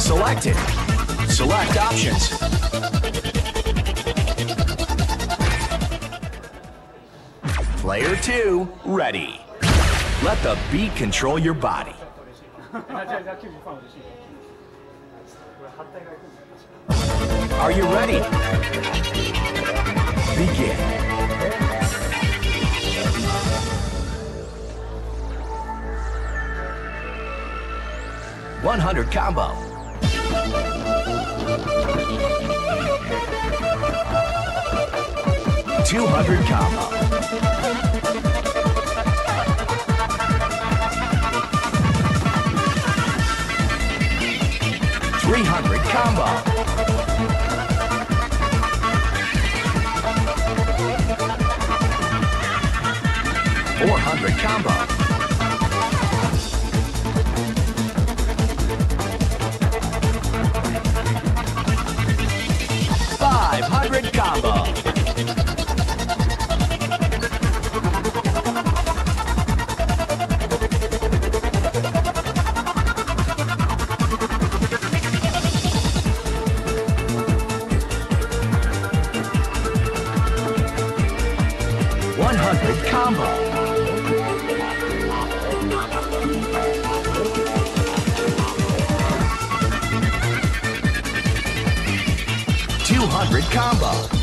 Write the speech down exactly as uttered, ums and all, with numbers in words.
Selected. Select options. Player two, ready. Let the beat control your body. Are you ready? Begin. one hundred combo. two hundred combo. three hundred combo. four hundred combo. five hundred combo. one hundred combo. two hundred combo.